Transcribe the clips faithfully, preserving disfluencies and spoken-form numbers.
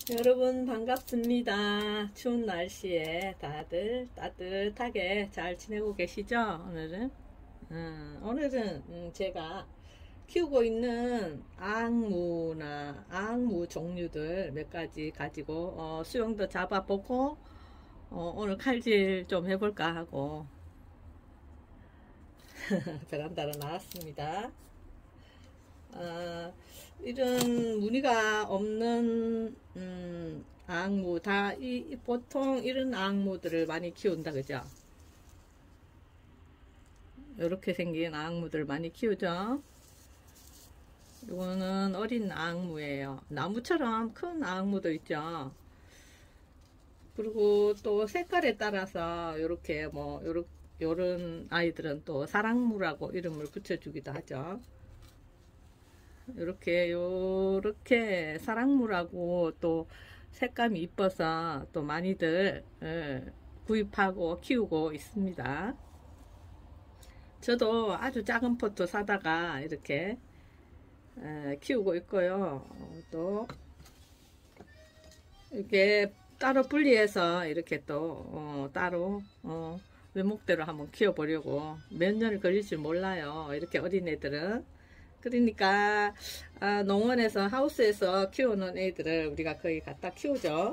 여러분 반갑습니다. 추운 날씨에 다들 따뜻하게 잘 지내고 계시죠? 오늘은 음, 오늘은 음, 제가 키우고 있는 앙무나 앙무 종류들 몇 가지 가지고 어, 수영도 잡아보고 어, 오늘 칼질 좀 해볼까 하고 베란다로 나왔습니다. 어, 이런 무늬가 없는 음, 앙무 다 이, 보통 이런 앙무들을 많이 키운다 그죠? 이렇게 생긴 앙무들 많이 키우죠. 이거는 어린 앙무예요. 나무처럼 큰 앙무도 있죠. 그리고 또 색깔에 따라서 이렇게 뭐 요런, 요런 아이들은 또 사랑무라고 이름을 붙여주기도 하죠. 요렇게 요렇게 사랑무라고 또 색감이 이뻐서 또 많이들 예, 구입하고 키우고 있습니다. 저도 아주 작은 포트 사다가 이렇게 예, 키우고 있고요. 또 이렇게 따로 분리해서 이렇게 또 어, 따로 어, 외목대로 한번 키워보려고 몇 년을 걸릴 줄 몰라요. 이렇게 어린 애들은. 그러니까 아, 농원에서 하우스에서 키우는 애들을 우리가 거의 갖다 키우죠.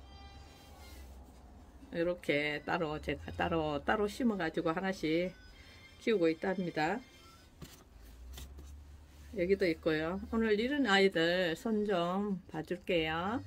이렇게 따로 제가 따로 따로 심어 가지고 하나씩 키우고 있답니다. 여기도 있고요. 오늘 이런 아이들 손 좀 봐줄게요.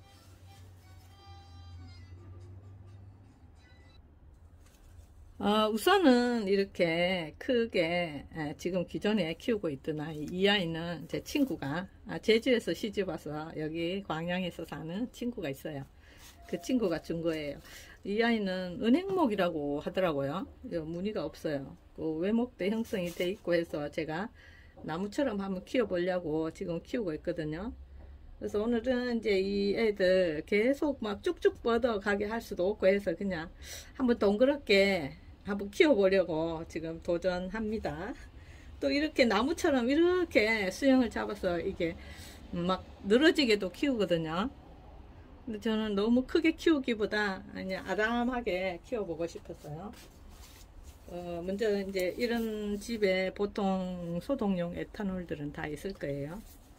어, 우선은 이렇게 크게 에, 지금 기존에 키우고 있던 아이, 이 아이는 제 친구가 아, 제주에서 시집와서 여기 광양에서 사는 친구가 있어요. 그 친구가 준 거예요. 이 아이는 은행목이라고 하더라고요. 무늬가 없어요. 그 외목대 형성이 돼 있고 해서 제가 나무처럼 한번 키워보려고 지금 키우고 있거든요. 그래서 오늘은 이제 이 애들 계속 막 쭉쭉 뻗어 가게 할 수도 없고 해서 그냥 한번 동그랗게 한번 키워보려고 지금 도전합니다. 또 이렇게 나무처럼 이렇게 수영을 잡아서 이게 막 늘어지게도 키우거든요. 근데 저는 너무 크게 키우기보다 그냥 아담하게 키워보고 싶었어요. 어, 먼저 이제 이런 집에 보통 소독용 에탄올들은 다 있을 거예요.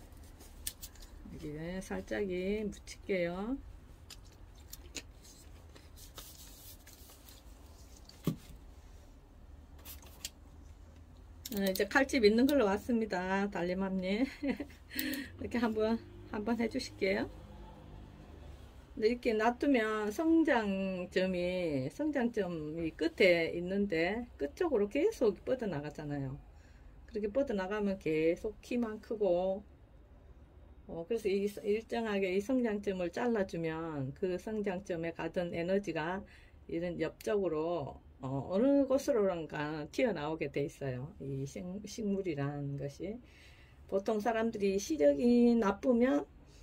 여기에 살짝이 묻힐게요. 이제 칼집 있는 걸로 왔습니다. 달림함님. 이렇게 한번 한번 해주실게요. 이렇게 놔두면 성장점이 성장점이 끝에 있는데 끝쪽으로 계속 뻗어 나가잖아요. 그렇게 뻗어 나가면 계속 키만 크고 어, 그래서 이, 일정하게 이 성장점을 잘라주면 그 성장점에 가던 에너지가 이런 옆쪽으로 어, 어느 곳으로든가 튀어나오게 돼 있어요. 이 식, 식물이라는 것이. 보통 사람들이 시력이 나쁘면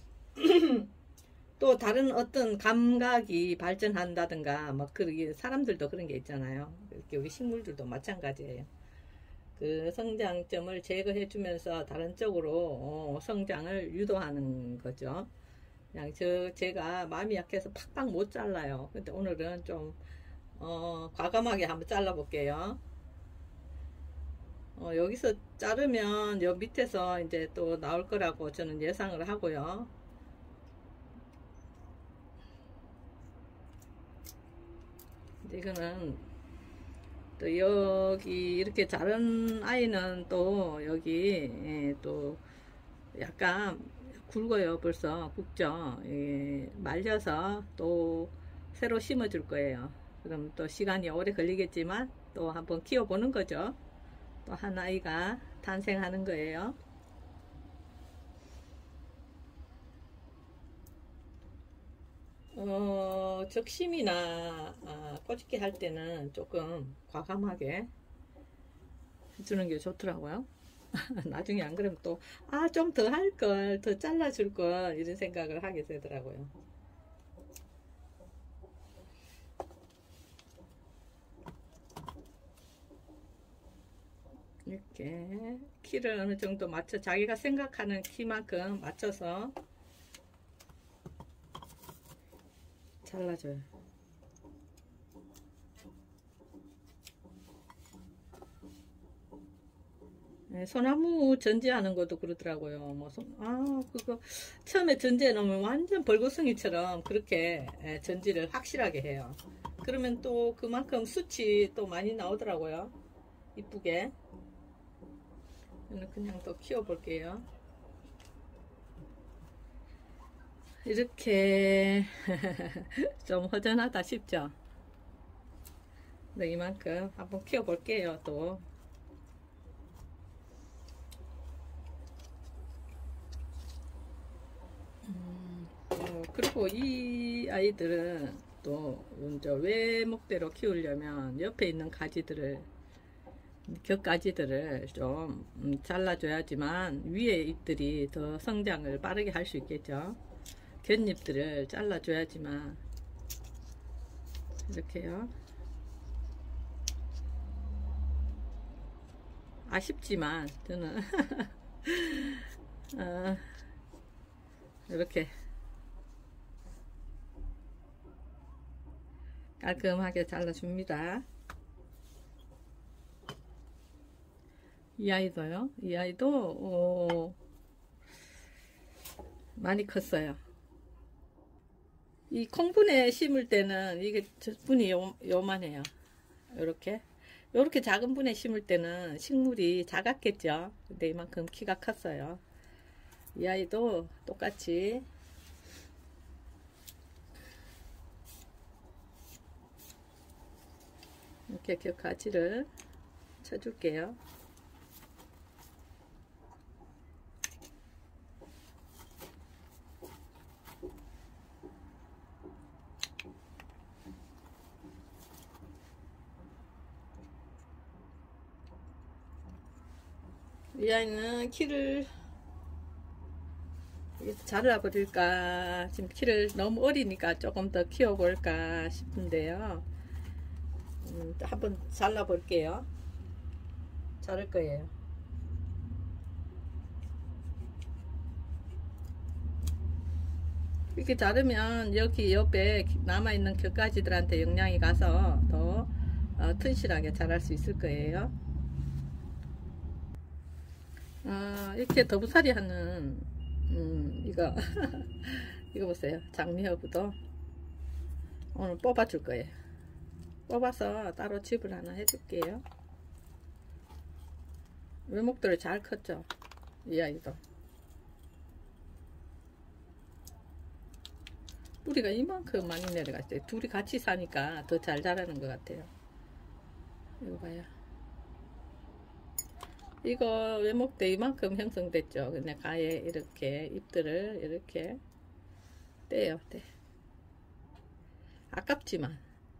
또 다른 어떤 감각이 발전한다든가 뭐 그러게 사람들도 그런 게 있잖아요. 이렇게 우리 식물들도 마찬가지예요. 그 성장점을 제거해 주면서 다른 쪽으로 어, 성장을 유도하는 거죠. 그냥 저 제가 마음이 약해서 팍팍 못 잘라요. 근데 오늘은 좀 어, 과감하게 한번 잘라 볼게요. 어, 여기서 자르면 여 밑에서 이제 또 나올 거라고 저는 예상을 하고요. 이거는 또 여기 이렇게 자른 아이는 또 여기 예, 또 약간 굵어요. 벌써 굵죠. 예, 말려서 또 새로 심어 줄 거예요. 그럼 또 시간이 오래 걸리겠지만 또 한번 키워 보는 거죠. 또 한 아이가 탄생하는 거예요. 어, 적심이나 아, 꼬집기 할 때는 조금 과감하게 해주는 게 좋더라고요. 나중에 안 그러면 또, 아, 좀 더 할 걸, 더 잘라줄 걸, 이런 생각을 하게 되더라고요. 이렇게 키를 어느 정도 맞춰, 자기가 생각하는 키만큼 맞춰서 잘라줘요. 네, 소나무 전지하는 것도 그러더라고요. 뭐, 소, 아, 그거, 처음에 전지해 놓으면 완전 벌겋성이처럼 그렇게 예, 전지를 확실하게 해요. 그러면 또 그만큼 숱이 또 많이 나오더라고요. 이쁘게. 저는 그냥 또 키워볼게요. 이렇게 좀 허전하다 싶죠? 네, 이만큼 한번 키워볼게요, 또. 음, 어, 그리고 이 아이들은 또 이제 외목대로 키우려면 옆에 있는 가지들을 겹가지들을 좀 음, 잘라줘야지만 위에 잎들이 더 성장을 빠르게 할 수 있겠죠. 곁잎들을 잘라줘야지만. 이렇게요. 아쉽지만 저는 어, 이렇게 깔끔하게 잘라줍니다. 이 아이도요. 이 아이도 어, 많이 컸어요. 이 콩분에 심을 때는 이게 분이 요, 요만해요. 요렇게 요렇게 작은 분에 심을 때는 식물이 작았겠죠. 근데 이만큼 키가 컸어요. 이 아이도 똑같이 이렇게 겹가지를 쳐줄게요. 이 아이는 키를 자라버릴까, 지금 키를 너무 어리니까 조금 더 키워볼까 싶은데요. 음, 한번 잘라볼게요. 자를 거예요. 이렇게 자르면 여기 옆에 남아있는 겹가지들한테 영양이 가서 더 어, 튼실하게 자랄 수 있을 거예요. 어, 이렇게 더부살이 하는 음, 이거 이거 보세요. 장미허브도 오늘 뽑아 줄 거예요. 뽑아서 따로 즙을 하나 해줄게요. 외목들을 잘 컸죠, 이 아이도. 뿌리가 이만큼 많이 내려갔어요. 둘이 같이 사니까 더 잘 자라는 것 같아요. 이거 봐요. 이거 외목대 이만큼 형성됐죠. 근데 가에 이렇게 잎들을 이렇게 떼요. 떼. 아깝지만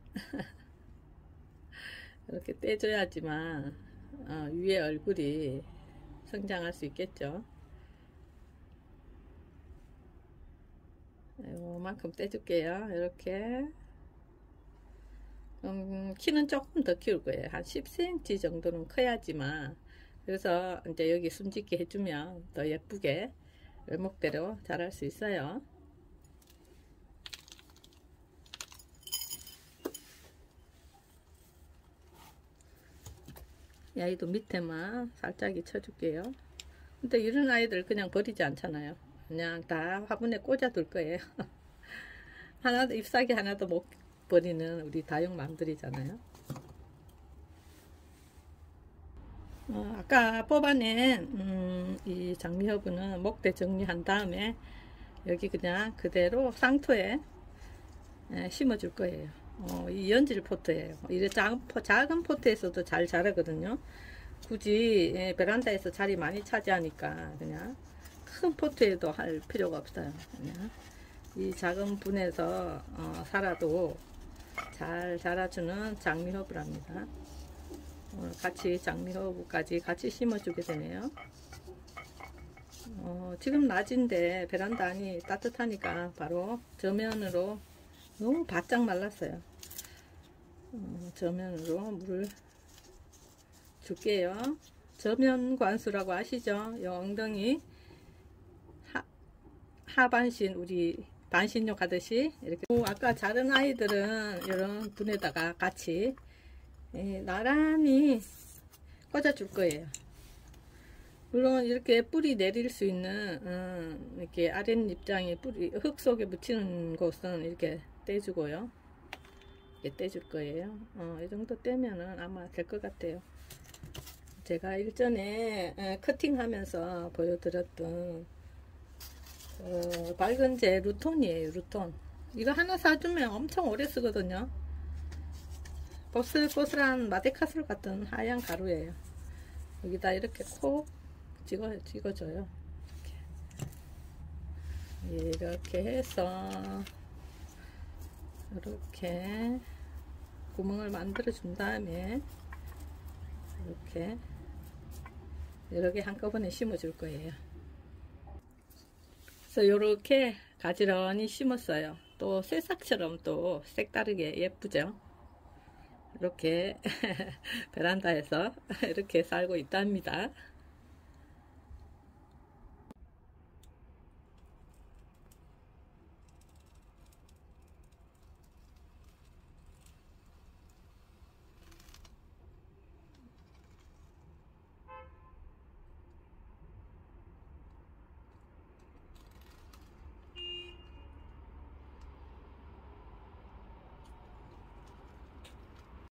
이렇게 떼줘야지만 어, 위에 얼굴이 성장할 수 있겠죠. 이만큼 떼줄게요. 이렇게. 음, 키는 조금 더 키울 거예요. 한 십 센티미터 정도는 커야지만. 그래서 이제 여기 숨짓게 해주면 더 예쁘게 외목대로 자랄 수 있어요. 이 아이도 밑에만 살짝 쳐줄게요. 근데 이런 아이들 그냥 버리지 않잖아요. 그냥 다 화분에 꽂아 둘 거예요. 하나도 잎사귀 하나도 못 버리는 우리 다육맘들이잖아요. 어, 아까 뽑아낸 음, 이 장미허브는 목대 정리한 다음에 여기 그냥 그대로 상토에 에, 심어 줄 거예요. 어, 이 연질 포트예요. 이래 작은, 작은 포트에서도 잘 자라거든요. 굳이 예, 베란다에서 자리 많이 차지하니까 그냥 큰 포트에도 할 필요가 없어요. 그냥 이 작은 분에서 어, 살아도 잘 자라주는 장미허브랍니다. 오늘 같이 장미허브까지 같이 심어주게 되네요. 어, 지금 낮인데 베란다 안이 따뜻하니까 바로 저면으로 너무 바짝 말랐어요. 어, 저면으로 물을 줄게요. 저면 관수라고 아시죠? 이 엉덩이 하, 하반신 우리 반신욕 하듯이 이렇게. 아까 자른 아이들은 이런 분에다가 같이 나란히 꽂아줄 거예요. 물론 이렇게 뿌리 내릴 수 있는 음, 이렇게 아랫입장에 뿌리 흙 속에 묻히는 곳은 이렇게 떼주고요. 이렇게 떼줄 거예요. 어, 이 정도 떼면은 아마 될 것 같아요. 제가 일전에 에, 커팅하면서 보여드렸던 어, 밝은제 루톤이에요. 루톤. 이거 하나 사주면 엄청 오래 쓰거든요. 보슬보슬한 마데카솔 같은 하얀 가루예요. 여기다 이렇게 콕 찍어, 찍어줘요. 이렇게. 이렇게 해서 이렇게 구멍을 만들어 준 다음에 이렇게 여러 개 한꺼번에 심어 줄 거예요. 그래서 이렇게 가지런히 심었어요. 또 새싹처럼 또 색다르게 예쁘죠. 이렇게 베란다에서 이렇게 살고 있답니다.